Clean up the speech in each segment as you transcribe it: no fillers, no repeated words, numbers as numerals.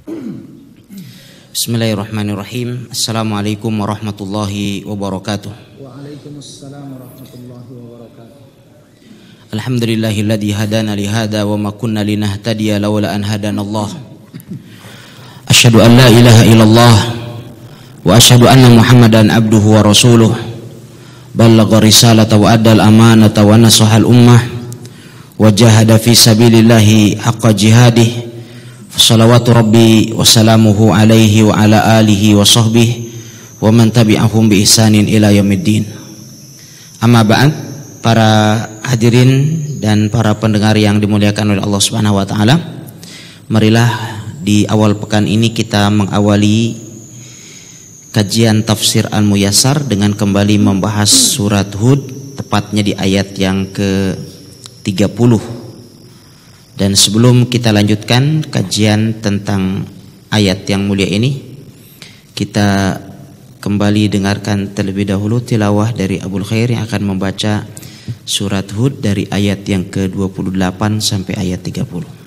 Bismillahirrahmanirrahim. Assalamualaikum warahmatullahi wabarakatuh. Waalaikumsalam warahmatullahi wabarakatuh. Alhamdulillahilladzi hadana li hada wa ma kunna linahtadiya laula an hadanallah. Asyhadu an la ilaha illallah wa asyhadu anna Muhammadan abduhu wa rasuluh. Ballagha risalata wa addal amanata wa nasahal ummah wa jahada fi sabilillahi haqqa jihadih. Salawatu rabbi wa salamuhu alaihi wa ala alihi wa sahbihi wa man tabi'ahum bi ihsanin ila yaumiddin. Amma ba'd, para hadirin dan para pendengar yang dimuliakan oleh Allah Subhanahu wa taala. Marilah di awal pekan ini kita mengawali kajian tafsir Al-Muyassar dengan kembali membahas surat Hud, tepatnya di ayat yang ke-30. Dan sebelum kita lanjutkan kajian tentang ayat yang mulia ini, kita kembali dengarkan terlebih dahulu tilawah dari Abul Khair yang akan membaca surat Hud dari ayat yang ke-28 sampai ayat 30.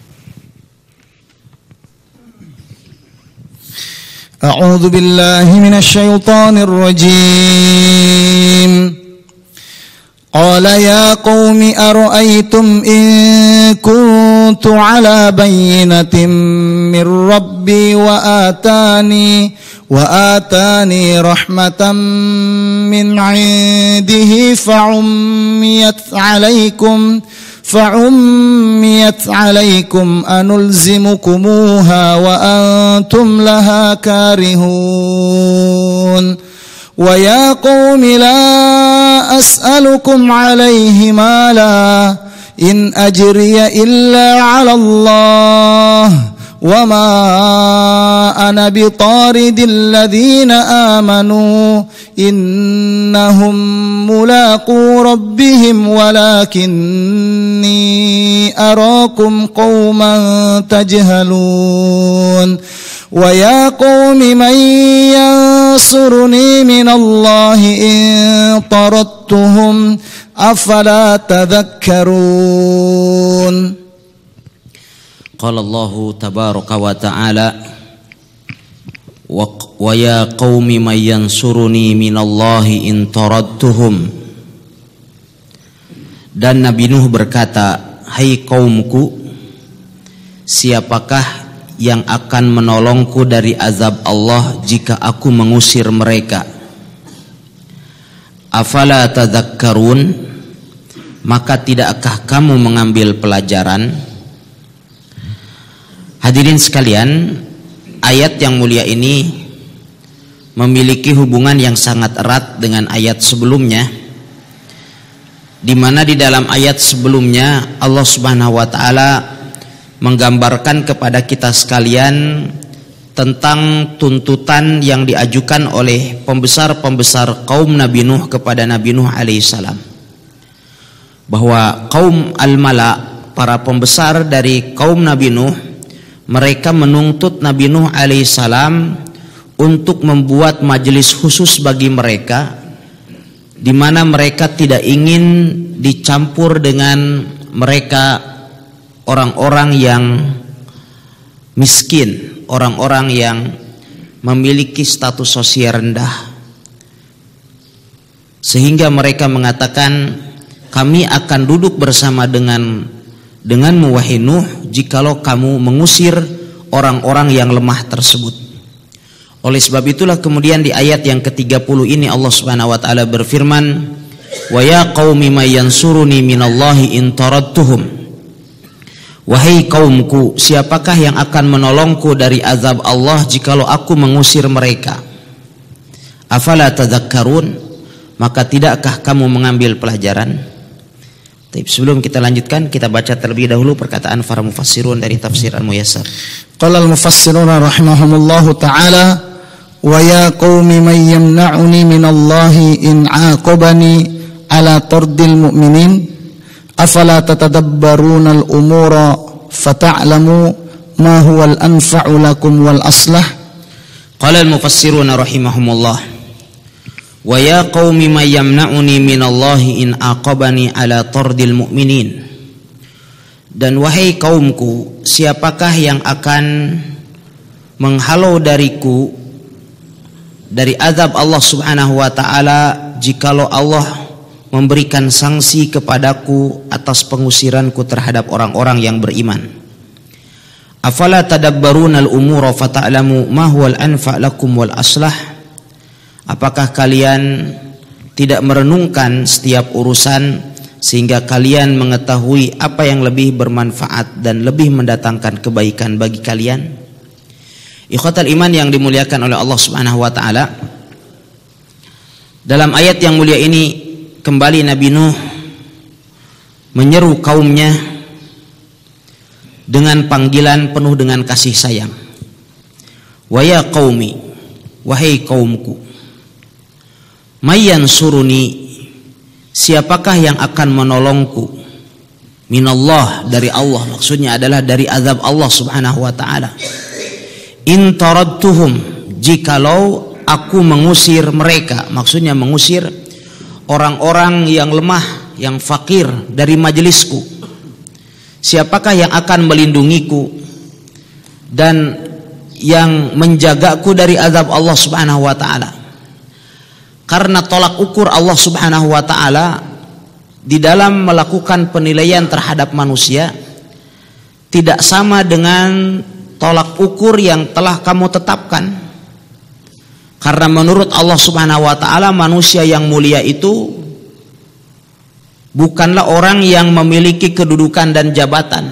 A'udzu billahi minasy syaithanir rajim. Qala ya qaumi ara'aytum in kuntu ala bayyinatin min rabbi wa atani rahmatan min 'indihi fa'ummiyat 'alaykum anulzimukumuha wa antum laha karihun. Wa ya qaumi la as'alukum 'alayhi mala in ajriya illa 'ala Allah wa ma ana bitaridil ladzina amanu innahum mulaqu rabbihim walakinni arakum qauman tajhalun. Wa ya qaumi man yansuruni minallahi in taradtuhum afala tadhakkarun. Qala Allahu tabaraka wa ta'ala wa ya qaumi man yansuruni minallahi in taradtuhum. Dan Nabi Nuh berkata, hai kaumku, siapakah yang akan menolongku dari azab Allah jika aku mengusir mereka? Afala tadhakkarun, maka tidakkah kamu mengambil pelajaran? Hadirin sekalian, ayat yang mulia ini memiliki hubungan yang sangat erat dengan ayat sebelumnya, di mana di dalam ayat sebelumnya Allah Subhanahu wa taala menggambarkan kepada kita sekalian tentang tuntutan yang diajukan oleh pembesar-pembesar kaum Nabi Nuh kepada Nabi Nuh alaihissalam, bahwa kaum al-mala, para pembesar dari kaum Nabi Nuh, mereka menuntut Nabi Nuh alaihissalam untuk membuat majelis khusus bagi mereka, di mana mereka tidak ingin dicampur dengan mereka orang-orang yang miskin, orang-orang yang memiliki status sosial rendah, sehingga mereka mengatakan, kami akan duduk bersama denganmu wahai Nuh jikalau kamu mengusir orang-orang yang lemah tersebut. Oleh sebab itulah kemudian di ayat yang ke-30 ini Allah Subhanahu wa taala berfirman, wa ya qaumi may yansuruni minallahi in taradtuhum. Wahai kaumku, siapakah yang akan menolongku dari azab Allah jikalau aku mengusir mereka? Afala tadhakkarun, maka tidakkah kamu mengambil pelajaran? Tapi sebelum kita lanjutkan, kita baca terlebih dahulu perkataan para mufassirun dari tafsir Al-Muyassar. Qala al-mufassirun rahimahumullahu ta'ala, wa ya qaumi man yamna'uni minallahi in 'aqabani ala tardil mu'minin afala tatadabbaruna al-umura fata'lamu ma huwa al-anfa'u lakum wal aslah. Qala al-mufassiruna rahimahumullah, wa ya qaumi may yamna'uni minallahi in aqabani ala tardil mu'minin. Dan wahai kaumku, siapakah yang akan menghalau dariku dari azab Allah Subhanahu wa taala jikalau Allah memberikan sanksi kepadaku atas pengusiranku terhadap orang-orang yang beriman. Afala tadabbaruna al-umura fata'lamu ma huwal anfa' lakum wal aslah? Apakah kalian tidak merenungkan setiap urusan sehingga kalian mengetahui apa yang lebih bermanfaat dan lebih mendatangkan kebaikan bagi kalian? Ikhwatal iman yang dimuliakan oleh Allah Subhanahu wa taala, dalam ayat yang mulia ini kembali Nabi Nuh menyeru kaumnya dengan panggilan penuh dengan kasih sayang. Wa ya qaumi, wahai kaumku, mayyan suruni, siapakah yang akan menolongku, minallah, dari Allah, maksudnya adalah dari azab Allah Subhanahu wa taala. In taradtuhum, jikalau aku mengusir mereka, maksudnya mengusir orang-orang yang lemah, yang fakir dari majelisku, siapakah yang akan melindungiku dan yang menjagaku dari azab Allah Subhanahu wa taala? Karena tolak ukur Allah Subhanahu wa taala di dalam melakukan penilaian terhadap manusia tidak sama dengan tolak ukur yang telah kamu tetapkan. Karena menurut Allah Subhanahu wa taala manusia yang mulia itu bukanlah orang yang memiliki kedudukan dan jabatan,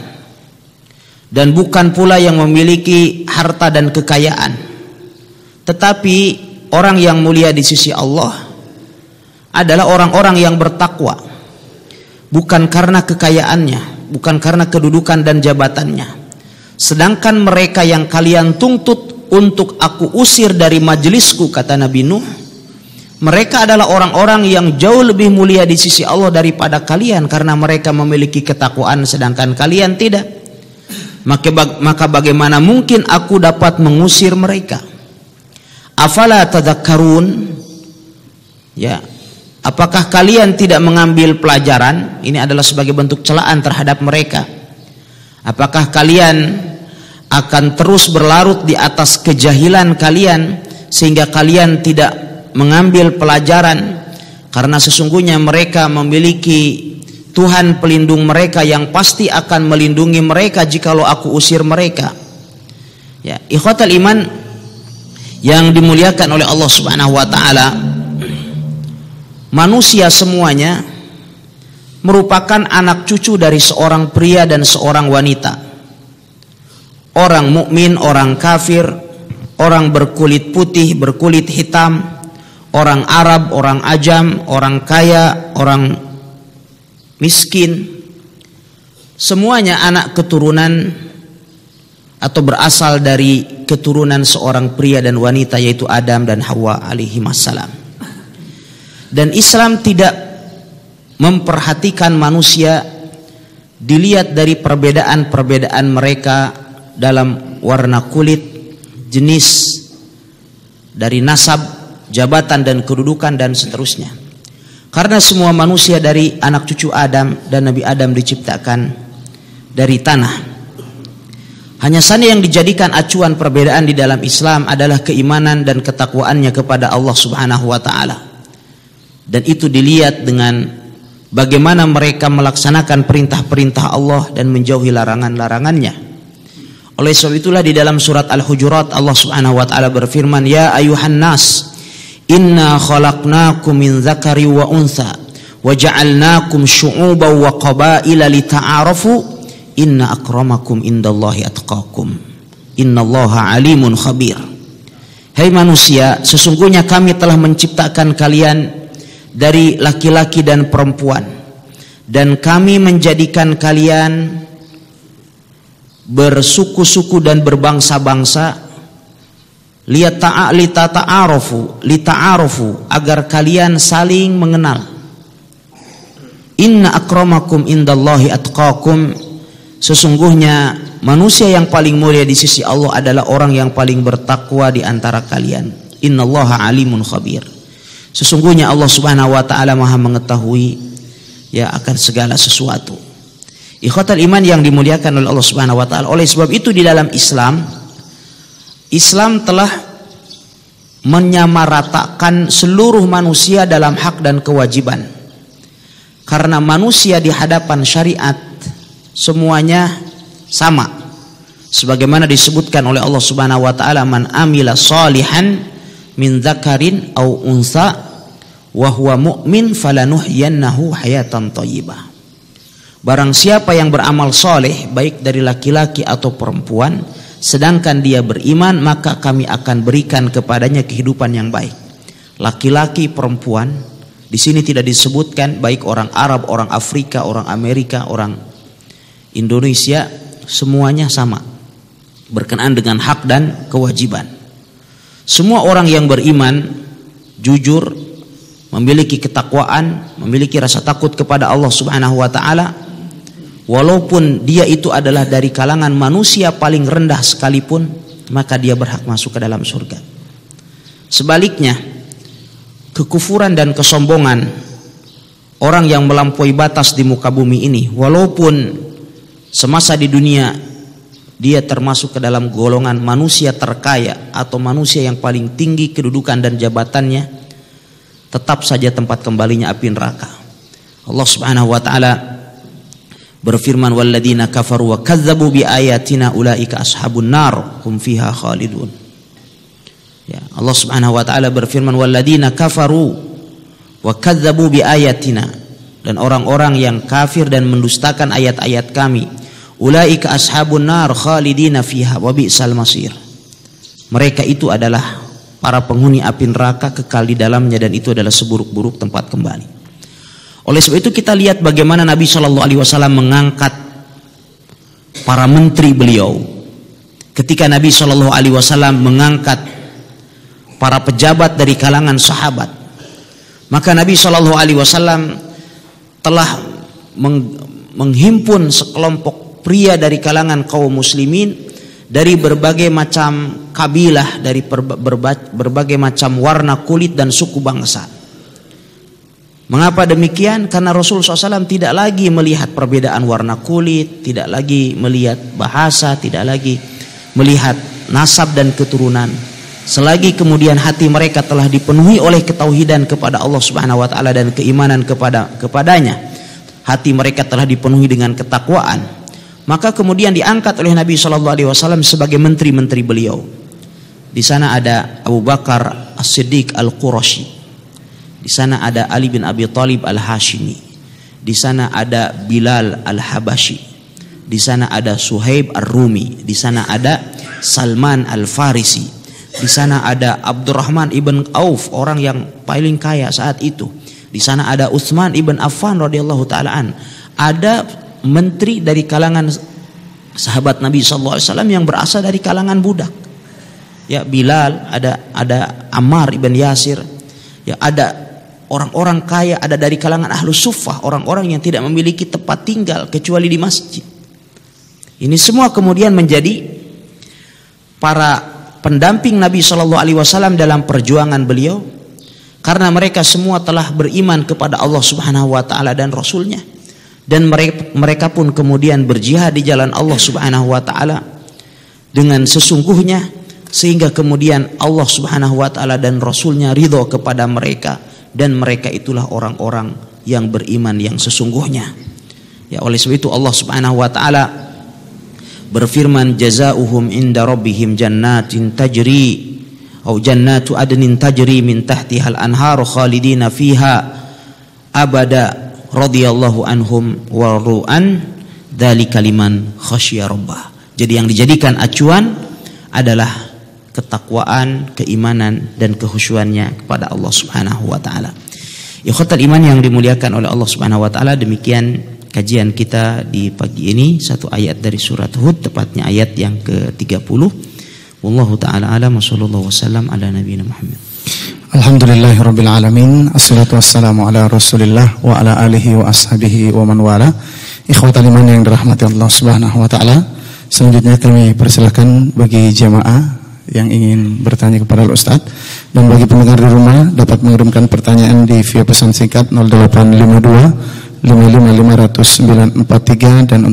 dan bukan pula yang memiliki harta dan kekayaan. Tetapi orang yang mulia di sisi Allah adalah orang-orang yang bertakwa, bukan karena kekayaannya, bukan karena kedudukan dan jabatannya. Sedangkan mereka yang kalian tuntut untuk aku usir dari majelisku, kata Nabi Nuh, mereka adalah orang-orang yang jauh lebih mulia di sisi Allah daripada kalian, karena mereka memiliki ketakwaan sedangkan kalian tidak. Maka bagaimana mungkin aku dapat mengusir mereka? Afala tadakkarun, ya, apakah kalian tidak mengambil pelajaran? Ini adalah sebagai bentuk celaan terhadap mereka. Apakah kalian akan terus berlarut di atas kejahilan kalian sehingga kalian tidak mengambil pelajaran? Karena sesungguhnya mereka memiliki Tuhan pelindung mereka yang pasti akan melindungi mereka jikalau aku usir mereka. Ya, ikhwatal iman yang dimuliakan oleh Allah Subhanahu wa taala, manusia semuanya merupakan anak cucu dari seorang pria dan seorang wanita. Orang mukmin, orang kafir, orang berkulit putih, berkulit hitam, orang Arab, orang Ajam, orang kaya, orang miskin, semuanya anak keturunan atau berasal dari keturunan seorang pria dan wanita, yaitu Adam dan Hawa alaihi wassalam. Dan Islam tidak memperhatikan manusia dilihat dari perbedaan-perbedaan mereka dalam warna kulit, jenis, dari nasab, jabatan dan kedudukan dan seterusnya. Karena semua manusia dari anak cucu Adam dan Nabi Adam diciptakan dari tanah. Hanya saja yang dijadikan acuan perbedaan di dalam Islam adalah keimanan dan ketakwaannya kepada Allah Subhanahu wa taala. Dan itu dilihat dengan bagaimana mereka melaksanakan perintah-perintah Allah dan menjauhi larangan-larangannya. Oleh sebab itulah di dalam surat Al-Hujurat Allah Subhanahu wa taala berfirman, ya ayuhan nas, inna khalaqnakum min dzakari wa untha wa ja'alnakum syu'uban wa qabaila lita'arafu inna akramakum indallahi atqakum innallaha alimun khabir. Hai manusia, sesungguhnya kami telah menciptakan kalian dari laki-laki dan perempuan, dan kami menjadikan kalian bersuku-suku dan berbangsa-bangsa, lita'arufu, agar kalian saling mengenal. Inna akramakum indallahi atqakum, sesungguhnya manusia yang paling mulia di sisi Allah adalah orang yang paling bertakwa di antara kalian. Innallaha alimun khabir, sesungguhnya Allah Subhanahu wa taala Maha mengetahui ya akan segala sesuatu. Ikhwatal iman yang dimuliakan oleh Allah Subhanahu wa taala, oleh sebab itu di dalam Islam Islam telah menyamaratakan seluruh manusia dalam hak dan kewajiban. Karena manusia di hadapan syariat semuanya sama. Sebagaimana disebutkan oleh Allah Subhanahu wa taala, man amila salihan min dzakarin au unsa wa huwa mu'min falanuhyiyannahu hayatan thayyibah. Barang siapa yang beramal soleh baik dari laki-laki atau perempuan sedangkan dia beriman, maka kami akan berikan kepadanya kehidupan yang baik. Laki-laki, perempuan, di sini tidak disebutkan baik orang Arab, orang Afrika, orang Amerika, orang Indonesia, semuanya sama berkenaan dengan hak dan kewajiban. Semua orang yang beriman, jujur, memiliki ketakwaan, memiliki rasa takut kepada Allah Subhanahu wa taala, walaupun dia itu adalah dari kalangan manusia paling rendah sekalipun, maka dia berhak masuk ke dalam surga. Sebaliknya, kekufuran dan kesombongan orang yang melampaui batas di muka bumi ini, walaupun semasa di dunia dia termasuk ke dalam golongan manusia terkaya atau manusia yang paling tinggi kedudukan dan jabatannya, tetap saja tempat kembalinya api neraka. Allah Subhanahu wa taala berfirman, walladzina kafaru wa kadzdzabu biayatina ulaika ashabun nar hum fiha khalidun. Ya, Allah Subhanahu wa taala berfirman, walladzina kafaru wa kadzdzabu biayatina, dan orang-orang yang kafir dan mendustakan ayat-ayat kami, ulaika ashabun nar khalidina fiha wa bi'sal masir. Mereka itu adalah para penghuni api neraka, kekal di dalamnya, dan itu adalah seburuk-buruk tempat kembali. Oleh sebab itu kita lihat bagaimana Nabi Shallallahu Alaihi Wasallam mengangkat para menteri beliau. Ketika Nabi Shallallahu Alaihi Wasallam mengangkat para pejabat dari kalangan sahabat, maka Nabi Shallallahu Alaihi Wasallam telah menghimpun sekelompok pria dari kalangan kaum muslimin dari berbagai macam kabilah, dari berbagai macam warna kulit dan suku bangsa. Mengapa demikian? Karena Rasul SAW tidak lagi melihat perbedaan warna kulit, tidak lagi melihat bahasa, tidak lagi melihat nasab dan keturunan. Selagi kemudian hati mereka telah dipenuhi oleh ketauhidan kepada Allah Subhanahu wa taala dan keimanan kepadanya, hati mereka telah dipenuhi dengan ketakwaan, maka kemudian diangkat oleh Nabi SAW sebagai menteri-menteri beliau. Di sana ada Abu Bakar As-Siddiq Al-Qurashi. Di sana ada Ali bin Abi Thalib Al-Hashimi. Di sana ada Bilal Al-Habashi. Di sana ada Suhaib Ar-Rumi. Di sana ada Salman Al-Farisi. Di sana ada Abdurrahman ibn Auf, orang yang paling kaya saat itu. Di sana ada Utsman ibn Affan radhiyallahu taalaan. Ada menteri dari kalangan sahabat Nabi sallallahu alaihi wasallam yang berasal dari kalangan budak. Ya, Bilal, ada Ammar ibn Yasir. Ya, ada orang-orang kaya, ada dari kalangan ahlus suffah, orang-orang yang tidak memiliki tempat tinggal kecuali di masjid. Ini semua kemudian menjadi para pendamping Nabi Shallallahu Alaihi Wasallam dalam perjuangan beliau, karena mereka semua telah beriman kepada Allah Subhanahu Wa Taala dan Rasulnya, dan mereka pun kemudian berjihad di jalan Allah Subhanahu Wa Taala dengan sesungguhnya, sehingga kemudian Allah Subhanahu Wa Taala dan Rasulnya ridho kepada mereka. Dan mereka itulah orang-orang yang beriman yang sesungguhnya. Ya, oleh sebab itu Allah Subhanahu wa taala berfirman, jazaohum inda rabbihim jannatin tajri atau jannatu adnin tajri min tahtihal anhar khalidina fiha abada radhiyallahu anhum wa ru'an dzalika liman khasyya rabbah. Jadi yang dijadikan acuan adalah ketakwaan, keimanan dan kehusyuannya kepada Allah Subhanahu wa taala. Ikhwatal iman yang dimuliakan oleh Allah Subhanahu wa taala, demikian kajian kita di pagi ini, satu ayat dari surat Hud, tepatnya ayat yang ke-30. Wallahu taala alam, sallallahu wasallam ala nabiyina Muhammad. Alhamdulillahirabbil alamin, assalatu wassalamu ala Rasulillah wa ala alihi wa ashabihi wa man wala. Ikhwatal iman yang dirahmati Allah Subhanahu wa taala, selanjutnya kami persilakan bagi jamaah yang ingin bertanya kepada Ustaz, dan bagi pendengar di rumah dapat mengirimkan pertanyaan di via pesan singkat 0852 5550943 dan untuk layanan telepon 0811 4943.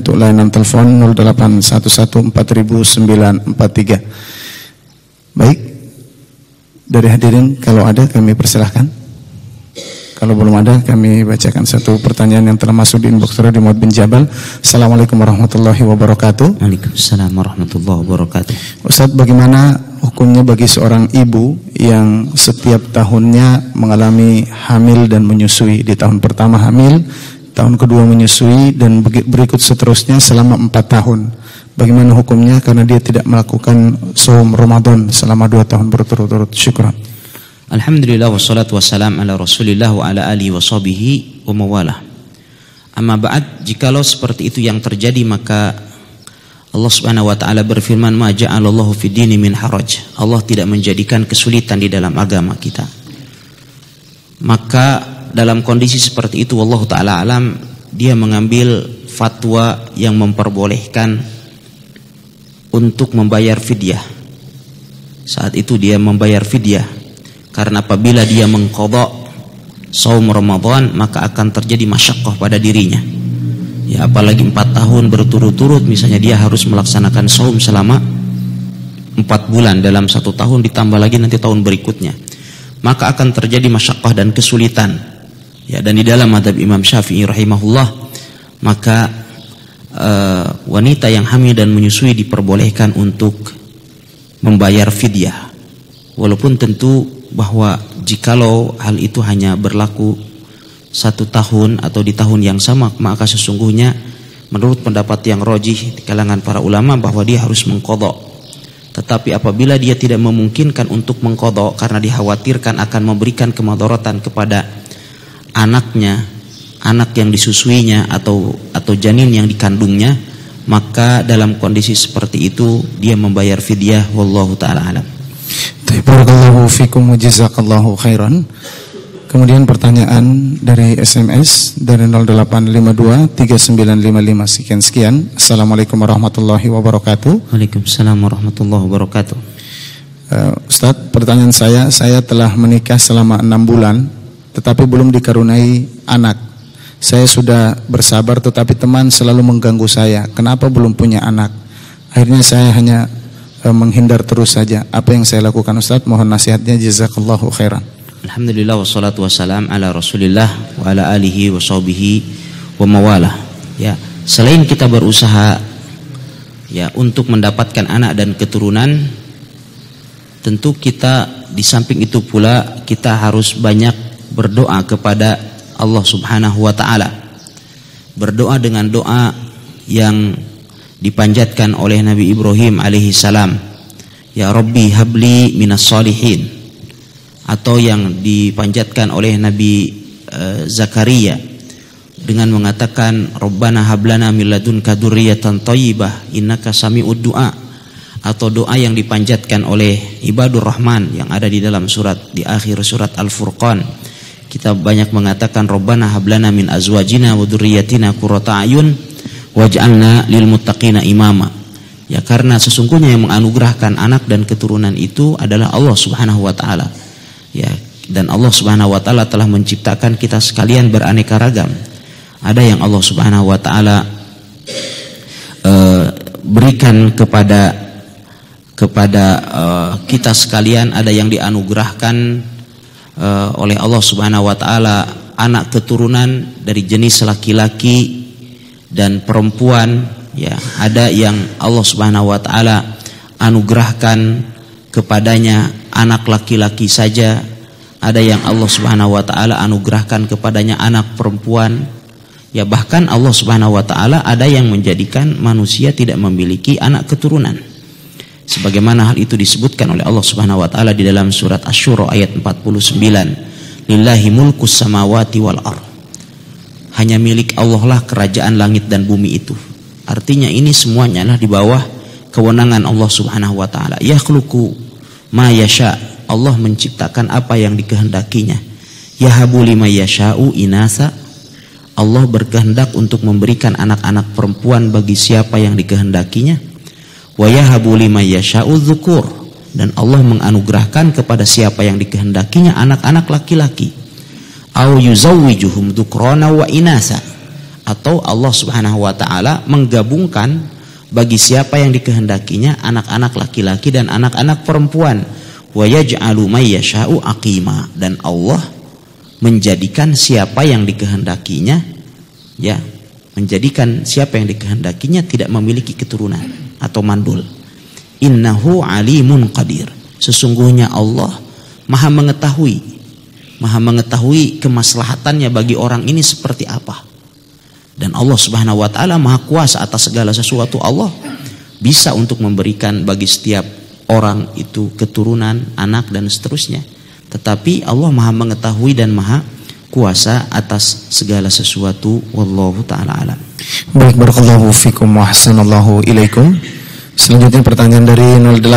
Baik, dari hadirin kalau ada kami persilahkan. Kalau belum ada kami bacakan satu pertanyaan yang telah masuk di inbox Radio Muhammad bin Jabal. Assalamualaikum warahmatullahi wabarakatuh. Waalaikumsalam warahmatullahi wabarakatuh. Ustaz, bagaimana hukumnya bagi seorang ibu yang setiap tahunnya mengalami hamil dan menyusui? Di tahun pertama hamil, tahun kedua menyusui, dan berikut seterusnya selama 4 tahun. Bagaimana hukumnya karena dia tidak melakukan shaum Ramadan selama 2 tahun berturut-turut? Syukran. Alhamdulillah wassalatu wassalam ala Rasulillah wa ala alihi wa sahbihi wa mawalah. Amma ba'd, jikalau seperti itu yang terjadi, maka Allah Subhanahu wa taala berfirman, "Ma ja'alallahu fid dini min haraj." Allah tidak menjadikan kesulitan di dalam agama kita. Maka dalam kondisi seperti itu, Allah taala alam, dia mengambil fatwa yang memperbolehkan untuk membayar fidyah. Saat itu dia membayar fidyah. Karena apabila dia mengqadha shaum Ramadan, maka akan terjadi masyaqqah pada dirinya. Ya, apalagi 4 tahun berturut-turut, misalnya dia harus melaksanakan shaum selama 4 bulan dalam 1 tahun, ditambah lagi nanti tahun berikutnya, maka akan terjadi masyaqqah dan kesulitan. Ya, dan di dalam mazhab Imam Syafi'i rahimahullah, maka wanita yang hamil dan menyusui diperbolehkan untuk membayar fidyah. Walaupun tentu bahwa jikalau hal itu hanya berlaku 1 tahun atau di tahun yang sama, maka sesungguhnya menurut pendapat yang rajih di kalangan para ulama bahwa dia harus mengqadha. Tetapi apabila dia tidak memungkinkan untuk mengqadha karena dikhawatirkan akan memberikan kemudaratan kepada anaknya, anak yang disusuinya atau janin yang dikandungnya, maka dalam kondisi seperti itu dia membayar fidyah. Wallahu taala alam. Barakallahu fikum wa jazakallahu khairan. Kemudian pertanyaan dari SMS dari 08523955 sekian. Assalamualaikum warahmatullahi wabarakatuh. Waalaikumsalam warahmatullahi wabarakatuh. Ustaz, pertanyaan saya telah menikah selama 6 bulan tetapi belum dikaruniai anak. Saya sudah bersabar tetapi teman selalu mengganggu saya. Kenapa belum punya anak? Akhirnya saya hanya menghindar terus saja. Apa yang saya lakukan, Ustaz? Mohon nasihatnya, jazakallahu khairan. Alhamdulillah wassalatu wassalam ala Rasulillah wa ala alihi wa sahbihi wa mawalah. Ya, selain kita berusaha ya untuk mendapatkan anak dan keturunan, tentu kita di samping itu pula kita harus banyak berdoa kepada Allah Subhanahu wa taala. Berdoa dengan doa yang dipanjatkan oleh Nabi Ibrahim alaihi salam, ya Rabbi habli minas salihin, atau yang dipanjatkan oleh Nabi Zakaria dengan mengatakan Rabbana hablana min ladunka dzurriyyatan thayyibah innaka sami'ud du'a, atau doa yang dipanjatkan oleh ibadur rahman yang ada di dalam di akhir surat Al-Furqan. Kita banyak mengatakan Rabbana hablana min azwajina wa dzurriyyatina qurrata a'yun waj'alna lil muttaqina imama. Ya, karena sesungguhnya yang menganugerahkan anak dan keturunan itu adalah Allah Subhanahu wa taala. Ya, dan Allah Subhanahu wa taala telah menciptakan kita sekalian beraneka ragam. Ada yang Allah Subhanahu wa taala berikan kepada kita sekalian, ada yang dianugerahkan oleh Allah Subhanahu wa taala anak keturunan dari jenis laki-laki dan perempuan. Ya, ada yang Allah Subhanahu wa taala anugerahkan kepadanya anak laki-laki saja, ada yang Allah Subhanahu wa taala anugerahkan kepadanya anak perempuan. Ya, bahkan Allah Subhanahu wa taala ada yang menjadikan manusia tidak memiliki anak keturunan. Sebagaimana hal itu disebutkan oleh Allah Subhanahu wa taala di dalam surat Asy-Syura ayat 49. Lillahi mulkus samawati wal ardh. Hanya milik Allah lah kerajaan langit dan bumi itu. Artinya ini semuanya adalah di bawah kewenangan Allah Subhanahu wa taala. Yakhluqu ma yasha. Allah menciptakan apa yang dikehendakinya. Yahabu liman yasha'u inasa. Allah berkehendak untuk memberikan anak-anak perempuan bagi siapa yang dikehendakinya. Wa yahabu liman yasha'u dzukur. Dan Allah menganugerahkan kepada siapa yang dikehendakinya anak-anak laki-laki. Au yuzawwijuhum dzukrana wa inasa, atau Allah Subhanahu wa taala menggabungkan bagi siapa yang dikehendakinya anak-anak laki-laki dan anak-anak perempuan. Wa yaj'alu may yasha'u aqima, dan Allah menjadikan siapa yang dikehendakinya, ya, menjadikan siapa yang dikehendakinya tidak memiliki keturunan atau mandul. Innahu alimun qadir, sesungguhnya Allah maha mengetahui kemaslahatannya bagi orang ini seperti apa. Dan Allah Subhanahu wa taala maha kuasa atas segala sesuatu. Allah bisa untuk memberikan bagi setiap orang itu keturunan, anak dan seterusnya. Tetapi Allah maha mengetahui dan maha kuasa atas segala sesuatu. Wallahu taala alam. Baik, barakallahu fikum wa ahsanallahu ilaikum. Selanjutnya pertanyaan dari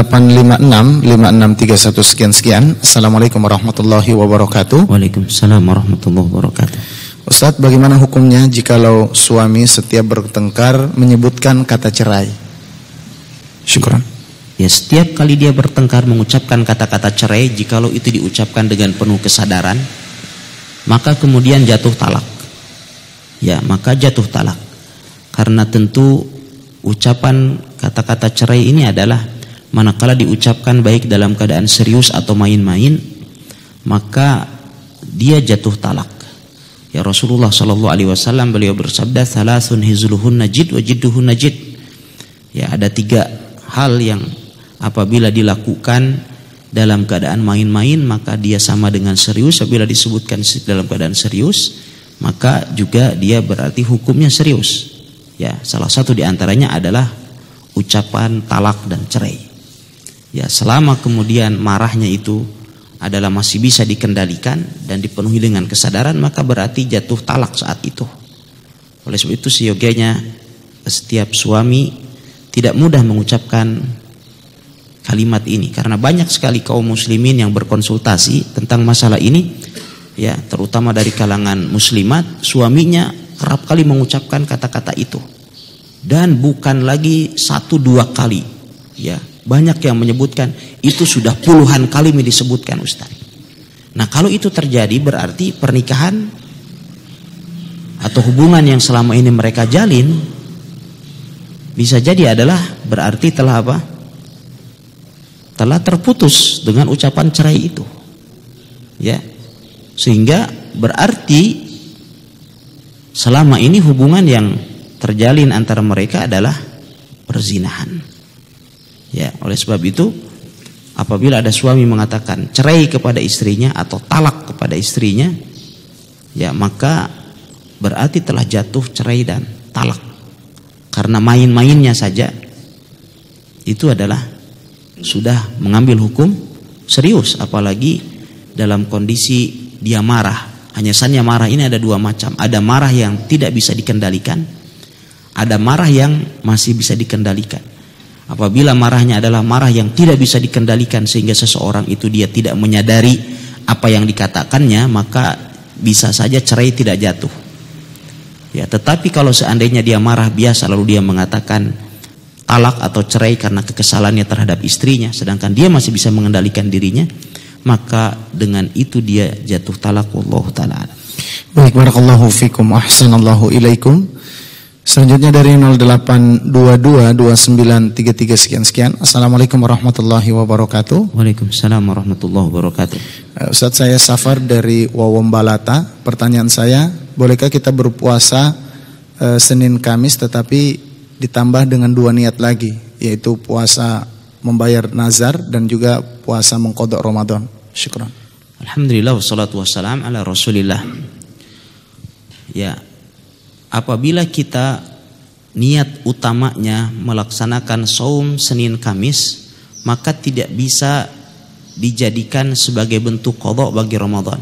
0856 sekian. Assalamualaikum warahmatullahi wabarakatuh. Waalaikumsalam warahmatullahi wabarakatuh. Ustadz, bagaimana hukumnya jikalau suami setiap bertengkar menyebutkan kata cerai? Syukran. Ya, setiap kali dia bertengkar mengucapkan kata-kata cerai, jikalau itu diucapkan dengan penuh kesadaran, maka kemudian jatuh talak. Ya, maka jatuh talak. Karena tentu ucapan kata-kata cerai ini adalah manakala diucapkan baik dalam keadaan serius atau main-main, maka dia jatuh talak. Ya, Rasulullah SAW beliau bersabda, "Thalathun hizluhun najid wa jidduhun najid." Ya, ada 3 hal yang apabila dilakukan dalam keadaan main-main maka dia sama dengan serius. Apabila disebutkan dalam keadaan serius maka juga dia berarti hukumnya serius. Ya, salah satu diantaranya adalah ucapan talak dan cerai. Ya, selama kemudian marahnya itu adalah masih bisa dikendalikan dan dipenuhi dengan kesadaran, maka berarti jatuh talak saat itu. Oleh sebab itu seyogianya setiap suami tidak mudah mengucapkan kalimat ini, karena banyak sekali kaum muslimin yang berkonsultasi tentang masalah ini, ya, terutama dari kalangan muslimat, suaminya kerap kali mengucapkan kata-kata itu, dan bukan lagi 1-2 kali, ya, banyak yang menyebutkan itu sudah puluhan kali disebutkan, Ustaz. Nah, kalau itu terjadi berarti pernikahan atau hubungan yang selama ini mereka jalin bisa jadi adalah berarti telah apa? Telah terputus dengan ucapan cerai itu. Ya. Sehingga berarti selama ini hubungan yang terjalin antara mereka adalah perzinahan. Ya, oleh sebab itu apabila ada suami mengatakan cerai kepada istrinya atau talak kepada istrinya, ya, maka berarti telah jatuh cerai dan talak. Karena main-mainnya saja itu adalah sudah mengambil hukum serius, apalagi dalam kondisi dia marah. Hanya saja marah ini ada 2 macam. Ada marah yang tidak bisa dikendalikan, ada marah yang masih bisa dikendalikan. Apabila marahnya adalah marah yang tidak bisa dikendalikan sehingga seseorang itu dia tidak menyadari apa yang dikatakannya, maka bisa saja cerai tidak jatuh. Ya, tetapi kalau seandainya dia marah biasa lalu dia mengatakan talak atau cerai karena kekesalannya terhadap istrinya, sedangkan dia masih bisa mengendalikan dirinya, maka dengan itu dia jatuh talak. Wallahu ta'ala. Baik, barakallahu fikum, ahsanallahu ilaikum. Selanjutnya dari 08222933 sekian. Assalamualaikum warahmatullahi wabarakatuh. Waalaikumsalam warahmatullahi wabarakatuh. Ustaz, saya Safar dari Wawombalata. Pertanyaan saya, bolehkah kita berpuasa Senin Kamis tetapi ditambah dengan 2 niat lagi, yaitu puasa membayar nazar dan juga puasa mengqadha Ramadan? Syukran. Alhamdulillah wassalatu wassalam ala Rasulillah. Ya, apabila kita niat utamanya melaksanakan saum Senin Kamis, maka tidak bisa dijadikan sebagai bentuk qadha bagi Ramadan.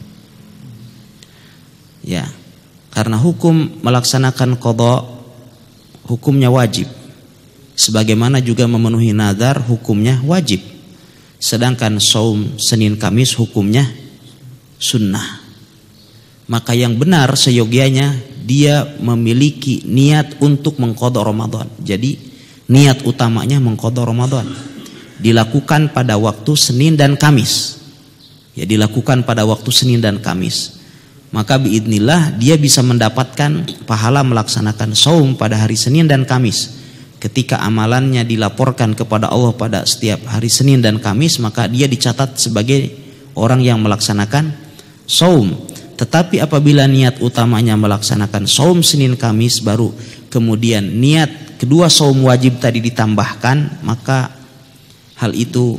Ya, karena hukum melaksanakan qadha hukumnya wajib. Sebagaimana juga memenuhi nazar hukumnya wajib. Sedangkan saum Senin Kamis hukumnya sunnah. Maka yang benar seyogianya dia memiliki niat untuk mengqadha Ramadan. Jadi niat utamanya mengqadha Ramadan dilakukan pada waktu Senin dan Kamis. Ya, dilakukan pada waktu Senin dan Kamis. Maka biidznillah dia bisa mendapatkan pahala melaksanakan saum pada hari Senin dan Kamis. ketika amalannya dilaporkan kepada Allah pada setiap hari Senin dan Kamis, maka dia dicatat sebagai orang yang melaksanakan saum. Tetapi apabila niat utamanya melaksanakan saum Senin Kamis, baru kemudian niat kedua saum wajib tadi ditambahkan, maka hal itu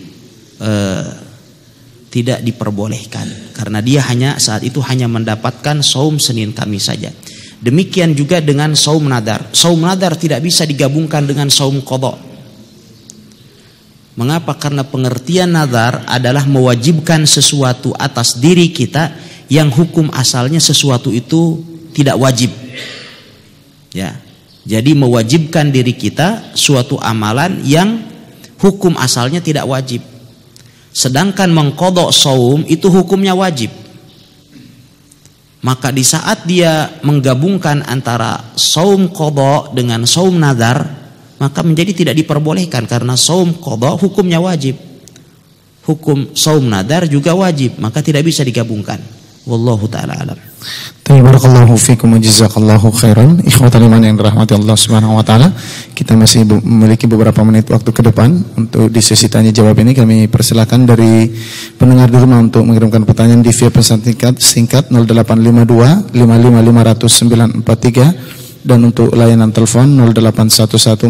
tidak diperbolehkan, karena dia hanya saat itu hanya mendapatkan saum Senin Kamis saja. Demikian juga dengan saum nadar. Saum nadar tidak bisa digabungkan dengan saum qadha. Mengapa? Karena pengertian nadar adalah mewajibkan sesuatu atas diri kita yang hukum asalnya sesuatu itu tidak wajib. Ya. Jadi mewajibkan diri kita suatu amalan yang hukum asalnya tidak wajib. Sedangkan mengqadha saum itu hukumnya wajib. Maka di saat dia menggabungkan antara saum qadha dengan saum nadar, maka menjadi tidak diperbolehkan, karena saum qadha hukumnya wajib. Hukum saum nadar juga wajib, maka tidak bisa digabungkan. Wallahu ta'ala alam. Barakallahu fikum wa jazakallahu khairan. Ikhwatal iman yang dirahmati Allah Subhanahu wa taala, kita masih memiliki beberapa menit waktu ke depan untuk di sesi tanya jawab ini. Kami persilakan dari pendengar di rumah untuk mengirimkan pertanyaan di via pesan singkat 0852 55 500 943 dan untuk layanan telepon 0811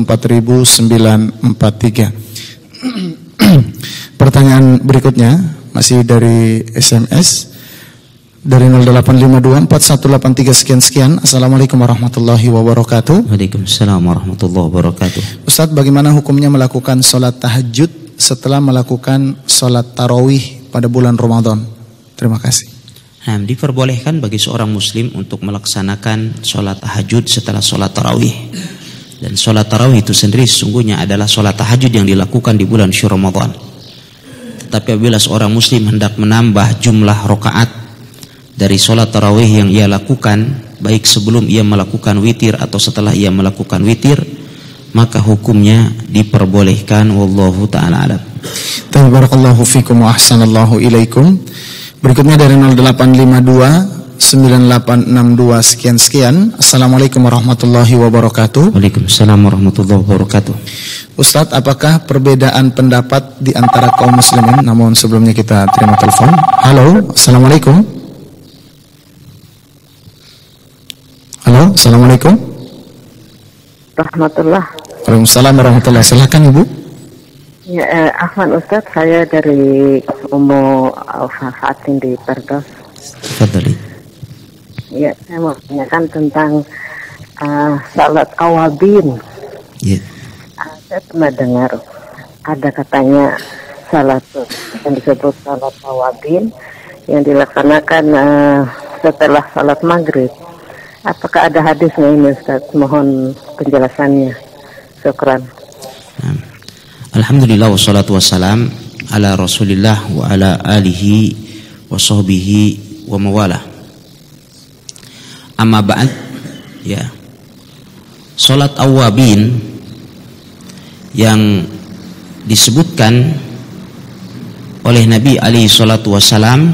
4000 943. Pertanyaan berikutnya masih dari SMS dari 08524183 sekian. Assalamualaikum warahmatullahi wabarakatuh. Waalaikumsalam warahmatullahi wabarakatuh. Ustadz, bagaimana hukumnya melakukan sholat tahajud setelah melakukan sholat tarawih pada bulan Ramadan? Terima kasih. Nah, diperbolehkan bagi seorang muslim untuk melaksanakan sholat tahajud setelah sholat tarawih. Dan sholat tarawih itu sendiri sesungguhnya adalah sholat tahajud yang dilakukan di bulan syur Ramadan. Tetapi apabila seorang muslim hendak menambah jumlah rakaat dari sholat tarawih yang ia lakukan, baik sebelum ia melakukan witir atau setelah ia melakukan witir, maka hukumnya diperbolehkan. Wallahu ta'ala alam. Barakallahu fikum wa ahsanallahu ilaikum. Berikutnya dari 0852 9862 sekian. Assalamualaikum warahmatullahi wabarakatuh. Waalaikumsalam warahmatullahi wabarakatuh. Ustadz, apakah perbedaan pendapat di antara kaum muslimin? Namun sebelumnya kita terima telepon. Halo, assalamualaikum. Halo, assalamualaikum. Rahmatullah. Waalaikumsalam warahmatullah. Silakan Ibu. Ya, Ahmad Ustadz, saya dari Ummu Fatin di Perdos. Tafadhali. Ya, saya mau tanyakan tentang salat awabin. Ya. Saya pernah dengar ada katanya salat yang disebut salat awabin yang dilaksanakan setelah salat maghrib. Apakah ada hadisnya ini Ustaz? Mohon penjelasannya. Syukran. Alhamdulillah wassalatu wassalam ala Rasulillah wa ala alihi wa sahbihi wa mawalah. Amma ba'd, ya. Salat awabin yang disebutkan oleh Nabi alaihi salatu wassalam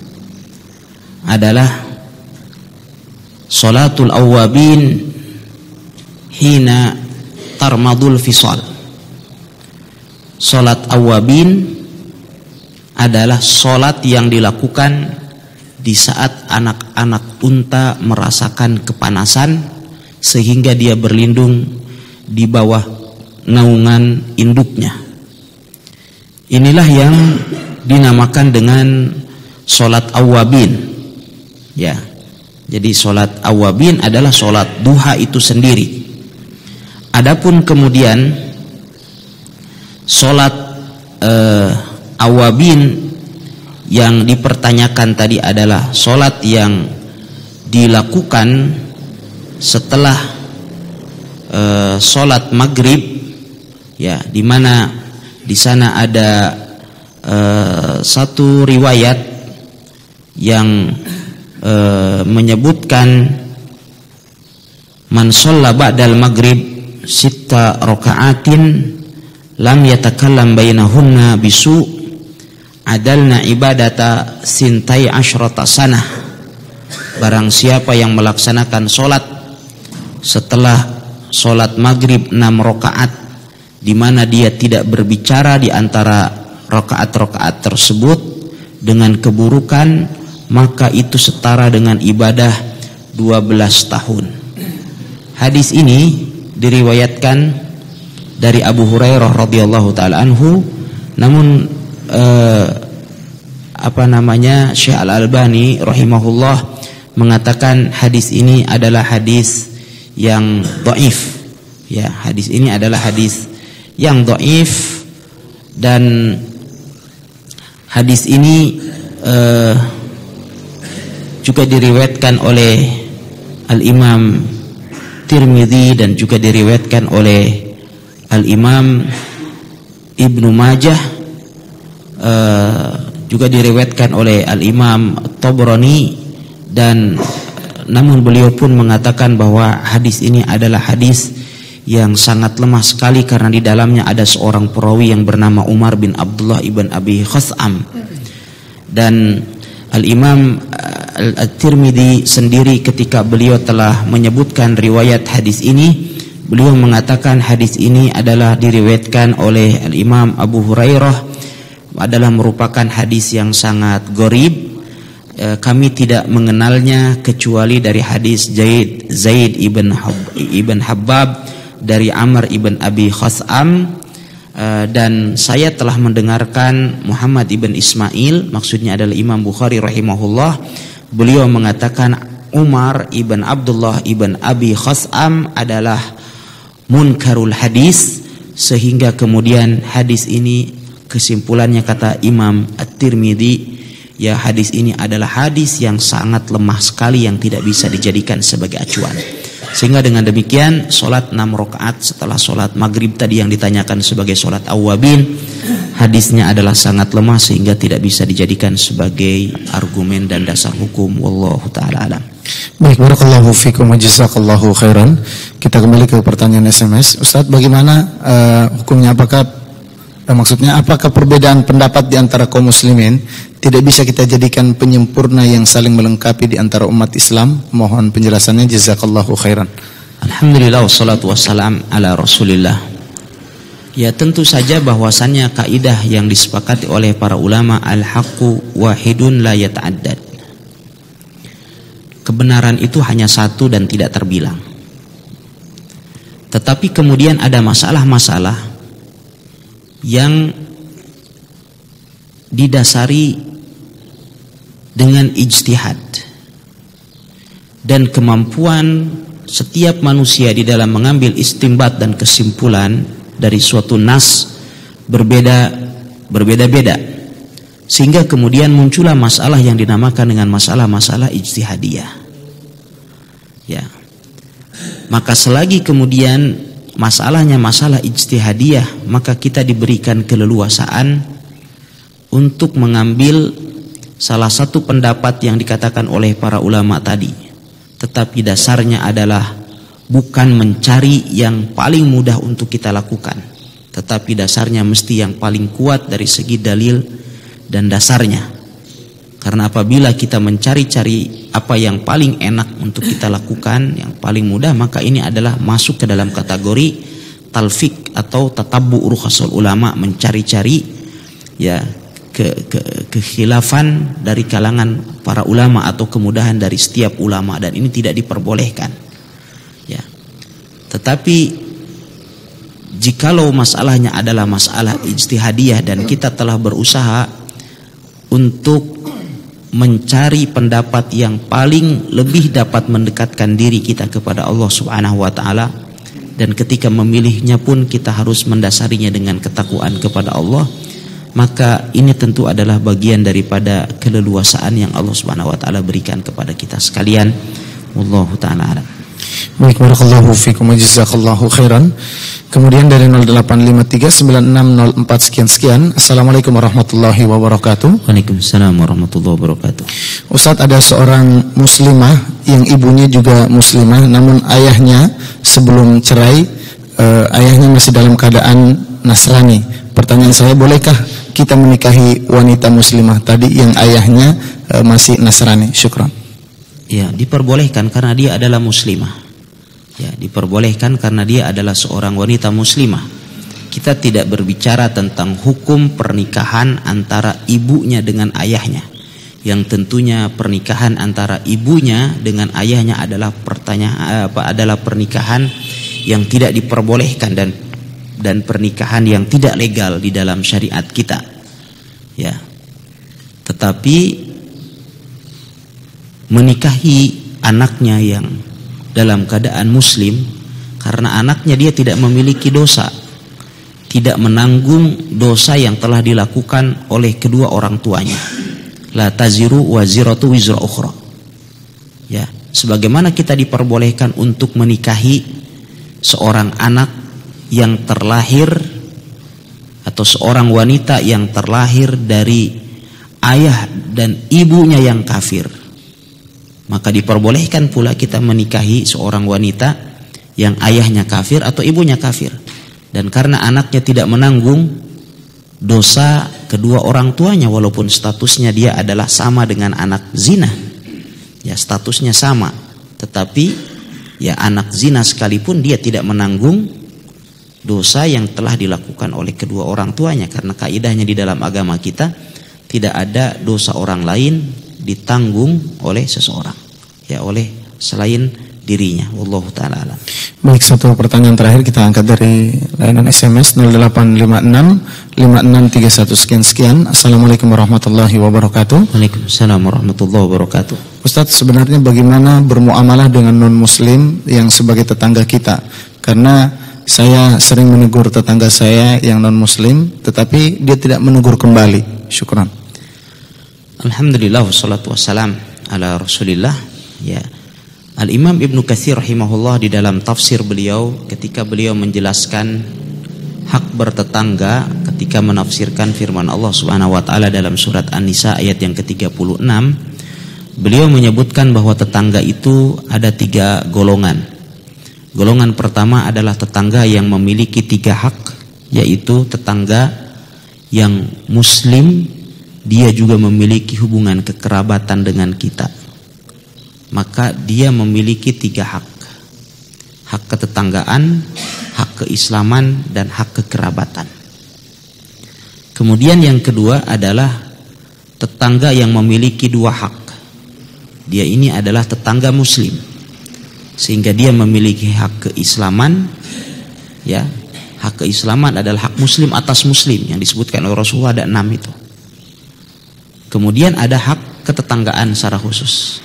adalah salatul awabin hina tarmadul fisal. Salat awabin adalah salat yang dilakukan di saat anak-anak unta merasakan kepanasan sehingga dia berlindung di bawah naungan induknya. Inilah yang dinamakan dengan salat awabin. Ya. Jadi salat awabin adalah salat duha itu sendiri. Adapun kemudian salat awabin yang dipertanyakan tadi adalah salat yang dilakukan setelah salat maghrib, ya, di mana di sana ada satu riwayat yang menyebutkan man shalla ba'dal maghrib sitta raka'atin lam yatakallam bainahunna bisu adalna ibadata sintai asyrata sanah. Barang siapa yang melaksanakan sholat setelah sholat maghrib 6 rakaat di mana dia tidak berbicara di antara rakaat-rakaat tersebut dengan keburukan, maka itu setara dengan ibadah 12 tahun. Hadis ini diriwayatkan dari Abu Hurairah radhiyallahu taala anhu, namun Syekh Al-Albani rahimahullah mengatakan hadis ini adalah hadis yang dhaif. Ya, hadis ini adalah hadis yang dhaif, dan hadis ini juga diriwayatkan oleh Al-Imam Tirmidzi dan juga diriwayatkan oleh Al-Imam Ibnu Majah, juga diriwayatkan oleh Al-Imam Tabrani, dan namun beliau pun mengatakan bahwa hadis ini adalah hadis yang sangat lemah sekali karena di dalamnya ada seorang perawi yang bernama Umar bin Abdullah ibn Abi Khas'am. Dan Al-Imam At-Tirmidzi sendiri ketika beliau telah menyebutkan riwayat hadis ini, beliau mengatakan hadis ini adalah diriwayatkan oleh Al-Imam Abu Hurairah, adalah merupakan hadis yang sangat gharib. Kami tidak mengenalnya kecuali dari hadis Zaid ibn Habbab dari Amr ibn Abi Khas'am, dan saya telah mendengarkan Muhammad ibn Ismail, maksudnya adalah Imam Bukhari rahimahullah, beliau mengatakan Umar ibn Abdullah ibn Abi Khas'am adalah munkarul hadis, sehingga kemudian hadis ini, kesimpulannya kata Imam At-Tirmidzi, ya hadis ini adalah hadis yang sangat lemah sekali yang tidak bisa dijadikan sebagai acuan. Sehingga dengan demikian sholat 6 rakaat setelah sholat maghrib tadi yang ditanyakan sebagai sholat awwabin, hadisnya adalah sangat lemah sehingga tidak bisa dijadikan sebagai argumen dan dasar hukum. Wallahu ta'ala alam. Baik, barakallahu fikum wa jazakallahu khairan. Kita kembali ke pertanyaan SMS. Ustaz, bagaimana hukumnya, apakah perbedaan pendapat di antara kaum muslimin tidak bisa kita jadikan penyempurna yang saling melengkapi di antara umat Islam? Mohon penjelasannya, jazakallahu khairan. Alhamdulillah wassalatu wassalam ala Rasulillah. Ya, tentu saja bahwasannya kaidah yang disepakati oleh para ulama, al-haqqu wahidun la yata'addad. Kebenaran itu hanya satu dan tidak terbilang. Tetapi kemudian ada masalah-masalah yang didasari dengan ijtihad dan kemampuan setiap manusia di dalam mengambil istimbat dan kesimpulan dari suatu nas berbeda-beda, sehingga kemudian muncullah masalah yang dinamakan dengan masalah-masalah ijtihadiyah. Ya, maka selagi kemudian masalahnya masalah ijtihadiyah, maka kita diberikan keleluasaan untuk mengambil salah satu pendapat yang dikatakan oleh para ulama tadi. Tetapi dasarnya adalah bukan mencari yang paling mudah untuk kita lakukan, tetapi dasarnya mesti yang paling kuat dari segi dalil dan dasarnya. Karena apabila kita mencari-cari apa yang paling enak untuk kita lakukan, yang paling mudah, maka ini adalah masuk ke dalam kategori talfik atau tatabbu rukhasul ulama, mencari-cari ya kekhilafan dari kalangan para ulama atau kemudahan dari setiap ulama, dan ini tidak diperbolehkan. Ya. Tetapi jikalau masalahnya adalah masalah ijtihadiyah dan kita telah berusaha untuk mencari pendapat yang paling lebih dapat mendekatkan diri kita kepada Allah Subhanahu wa taala, dan ketika memilihnya pun kita harus mendasarinya dengan ketakwaan kepada Allah, maka ini tentu adalah bagian daripada keleluasaan yang Allah Subhanahu wa taala berikan kepada kita sekalian. Wallahu taala alam. Baik, barakallahu fikum wa jazakallahu khairan. Kemudian dari 08539604 sekian. Assalamualaikum warahmatullahi wabarakatuh. Waalaikumsalam warahmatullahi wabarakatuh. Ustadz, ada seorang muslimah yang ibunya juga muslimah, namun ayahnya sebelum cerai ayahnya masih dalam keadaan Nasrani. Pertanyaan saya, bolehkah kita menikahi wanita muslimah tadi yang ayahnya masih Nasrani? Syukran. Ya, diperbolehkan karena dia adalah muslimah. Ya, diperbolehkan karena dia adalah seorang wanita muslimah. Kita tidak berbicara tentang hukum pernikahan antara ibunya dengan ayahnya. Yang tentunya pernikahan antara ibunya dengan ayahnya adalah pernikahan yang tidak diperbolehkan dan pernikahan yang tidak legal di dalam syariat kita. Ya. Tetapi menikahi anaknya yang dalam keadaan muslim, karena anaknya dia tidak memiliki dosa, tidak menanggung dosa yang telah dilakukan oleh kedua orang tuanya. La taziru waziratu wizra ukhra. Ya, sebagaimana kita diperbolehkan untuk menikahi seorang anak yang terlahir atau seorang wanita yang terlahir dari ayah dan ibunya yang kafir, maka diperbolehkan pula kita menikahi seorang wanita yang ayahnya kafir atau ibunya kafir. Dan karena anaknya tidak menanggung dosa kedua orang tuanya, walaupun statusnya dia adalah sama dengan anak zina, ya statusnya sama, tetapi ya anak zina sekalipun dia tidak menanggung dosa yang telah dilakukan oleh kedua orang tuanya. Karena kaidahnya di dalam agama kita, tidak ada dosa orang lain ditanggung oleh seseorang, ya oleh selain dirinya. Wallahu ta'ala alam. Baik, satu pertanyaan terakhir kita angkat dari layanan SMS 0856 5631 sekian. Assalamualaikum warahmatullahi wabarakatuh. Waalaikumsalam warahmatullahi wabarakatuh. Ustadz, sebenarnya bagaimana bermuamalah dengan non-muslim yang sebagai tetangga kita? Karena saya sering menegur tetangga saya yang non-muslim, tetapi dia tidak menegur kembali. Syukran. Alhamdulillah wassalatu wassalam ala rasulillah. Ya, Al-Imam Ibnu Katsir rahimahullah di dalam tafsir beliau, ketika beliau menjelaskan hak bertetangga, ketika menafsirkan firman Allah Subhanahu wa taala dalam surat An-Nisa ayat yang ke-36, beliau menyebutkan bahwa tetangga itu ada 3 golongan. Golongan pertama adalah tetangga yang memiliki 3 hak, yaitu tetangga yang muslim, dia juga memiliki hubungan kekerabatan dengan kita. Maka dia memiliki 3 hak. Hak ketetanggaan, hak keislaman, dan hak kekerabatan. Kemudian yang kedua adalah tetangga yang memiliki 2 hak. Dia ini adalah tetangga muslim, sehingga dia memiliki hak keislaman. Ya, hak keislaman adalah hak muslim atas muslim yang disebutkan oleh Rasulullah, ada 6 itu. Kemudian ada hak ketetanggaan secara khusus.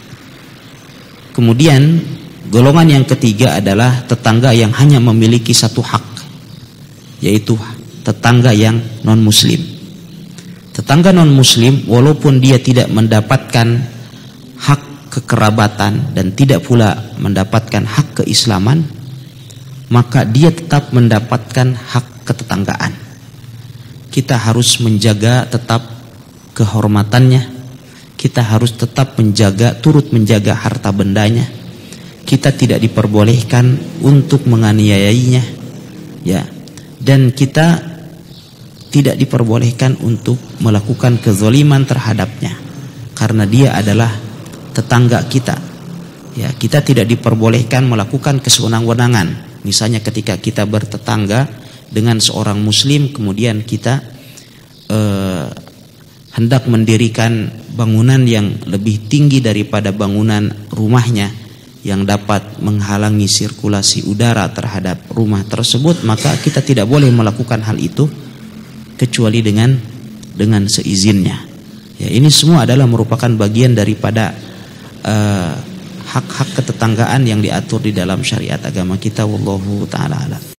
Kemudian golongan yang ketiga adalah tetangga yang hanya memiliki 1 hak, yaitu tetangga yang non-muslim. Tetangga non-muslim walaupun dia tidak mendapatkan hak kekerabatan dan tidak pula mendapatkan hak keislaman, maka dia tetap mendapatkan hak ketetanggaan. Kita harus menjaga tetap kehormatannya. Kita harus tetap turut menjaga harta bendanya. Kita tidak diperbolehkan untuk menganiayainya, ya. Dan kita tidak diperbolehkan untuk melakukan kezaliman terhadapnya, karena dia adalah tetangga kita. Ya, kita tidak diperbolehkan melakukan kesewenang-wenangan. Misalnya ketika kita bertetangga dengan seorang muslim, kemudian kita hendak mendirikan bangunan yang lebih tinggi daripada bangunan rumahnya yang dapat menghalangi sirkulasi udara terhadap rumah tersebut, maka kita tidak boleh melakukan hal itu kecuali dengan seizinnya. Ya, ini semua adalah merupakan bagian daripada hak-hak ketetanggaan yang diatur di dalam syariat agama kita. Wallahu ta'ala alam.